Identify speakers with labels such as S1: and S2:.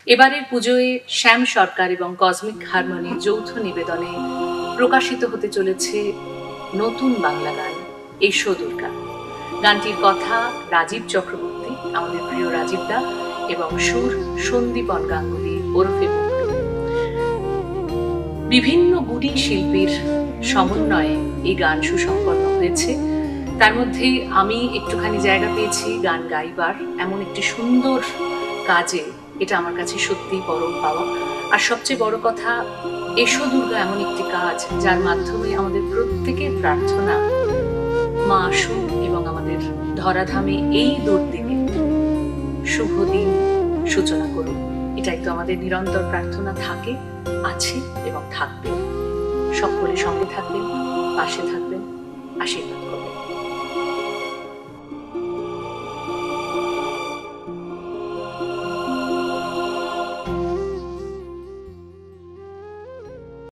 S1: এবারের পুজোয় শ্যাম সরকার এবং কসমিক হারমোনি যৌথ নিবেদনে প্রকাশিত হতে চলেছে নতুন বাংলা গান এসো দুর্গা। গানটির কথা রাজীব চক্রবর্তী, আমাদের প্রিয় রাজীব দা, এবং সুর সন্দীপন গাঙ্গুলি ওরফে মুক্তি। বিভিন্ন গুণী শিল্পীর সমন্বয়ে এই গান সুসম্পন্ন হয়েছে। তার মধ্যে আমি একটুখানি জায়গা পেয়েছি গান গাইবার এমন একটি সুন্দর কাজে। এটা আমার কাছে সত্যিই পরম পাওয়া। আর সবচেয়ে বড় কথা, এসো দুর্গা এমন একটি কাজ যার মাধ্যমে আমাদের প্রত্যেকের প্রার্থনা মা আসুন এবং আমাদের ধরাধামে এই দুর্দিনে শুভ দিন সূচনা করুন। এটাই তো আমাদের নিরন্তর প্রার্থনা থাকে, আছে এবং থাকবে। সকলে সঙ্গে থাকবেন, পাশে থাকবেন, আশীর্বাদ।